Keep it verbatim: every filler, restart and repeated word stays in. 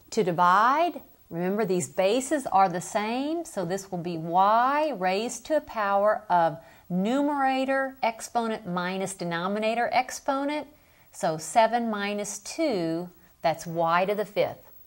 To divide, remember these bases are the same, so this will be y raised to a power of numerator exponent minus denominator exponent. So seven minus two, that's y to the fifth.